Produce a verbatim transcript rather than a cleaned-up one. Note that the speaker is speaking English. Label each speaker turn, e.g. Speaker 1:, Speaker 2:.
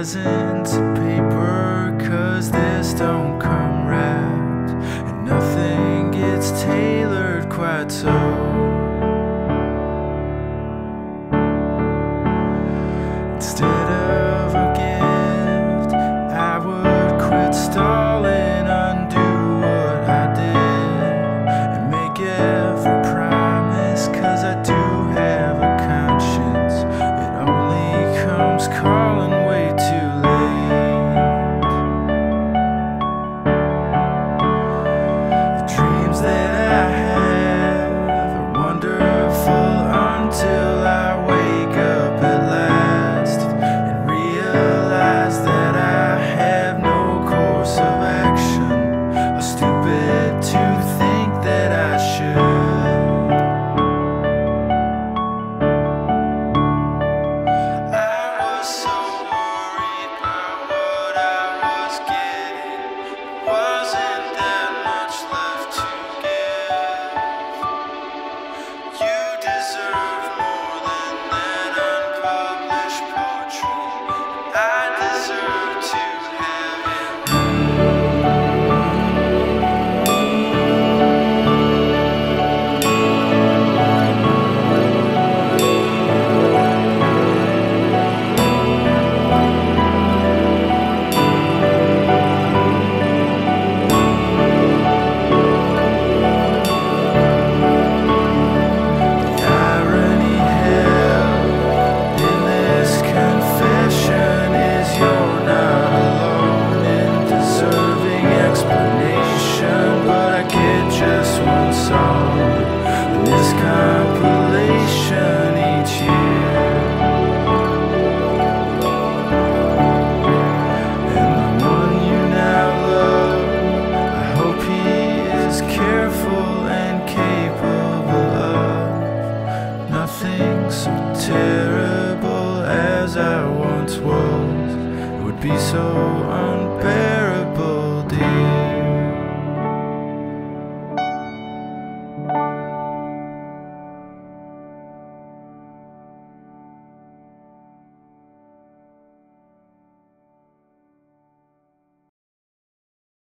Speaker 1: presents and paper, 'cause this don't come wrapped, and nothing gets tailored quite so. Instead of a gift, I would quit stalling, undo what I did, and make every promise, 'cause I do have a conscience. It only comes calling way too late. The dreams that I have are wonderful until I wake up at last and realize that I have no course of action, or stupid to think that I should. I was so worried about what I was getting. Wasn't that much left to give? You deserve more than that unpublished poetry. I deserve to have it. The irony held in this confession is you're not alone in deserving explanation, but I get just one song in this compilation each year. And the one you now love, I hope he is careful and capable of nothing so terrible as I once was. It would be so unbearable